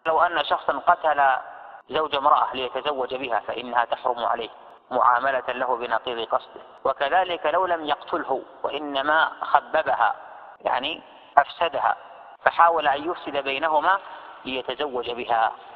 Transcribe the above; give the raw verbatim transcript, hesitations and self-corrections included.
لو أن شخصا قتل زوج امرأة ليتزوج بها فإنها تحرم عليه معاملة له بنقيض قصده. وكذلك لو لم يقتله وإنما خببها يعني أفسدها فحاول أن يفسد بينهما ليتزوج بها